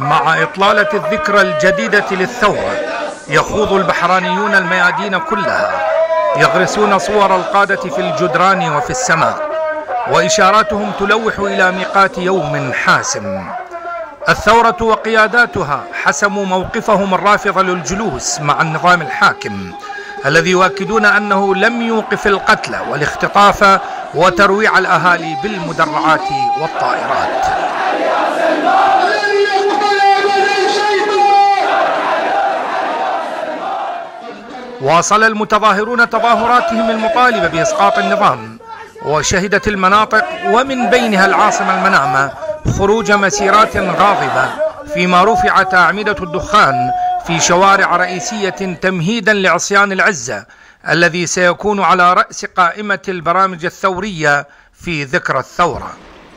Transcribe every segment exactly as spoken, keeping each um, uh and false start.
مع إطلالة الذكرى الجديدة للثورة يخوض البحرانيون الميادين كلها، يغرسون صور القادة في الجدران وفي السماء، وإشاراتهم تلوح إلى ميقات يوم حاسم. الثورة وقياداتها حسموا موقفهم الرافض للجلوس مع النظام الحاكم، الذي يؤكدون أنه لم يوقف القتل والاختطاف وترويع الأهالي بالمدرعات والطائرات. واصل المتظاهرون تظاهراتهم المطالبة بإسقاط النظام، وشهدت المناطق ومن بينها العاصمة المنامة خروج مسيرات غاضبة، فيما رفعت أعمدة الدخان في شوارع رئيسية تمهيدا لعصيان العزة الذي سيكون على رأس قائمة البرامج الثورية في ذكرى الثورة.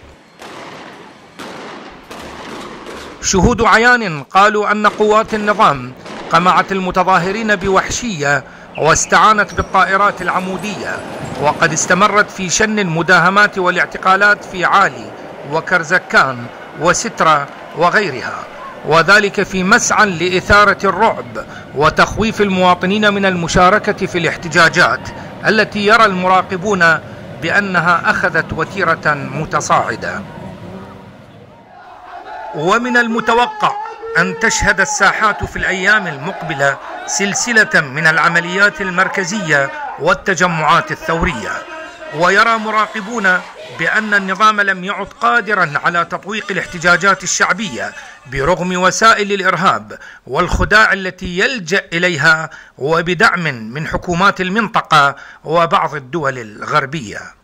شهود عيان قالوا أن قوات النظام قمعت المتظاهرين بوحشية واستعانت بالطائرات العمودية، وقد استمرت في شن المداهمات والاعتقالات في عالي وكرزكان وسترة وغيرها، وذلك في مسعى لإثارة الرعب وتخويف المواطنين من المشاركة في الاحتجاجات التي يرى المراقبون بأنها أخذت وتيرة متصاعدة. ومن المتوقع أن تشهد الساحات في الأيام المقبلة سلسلة من العمليات المركزية والتجمعات الثورية، ويرى مراقبون بأن النظام لم يعد قادرا على تطويق الاحتجاجات الشعبية برغم وسائل الإرهاب والخداع التي يلجأ إليها، وبدعم من حكومات المنطقة وبعض الدول الغربية.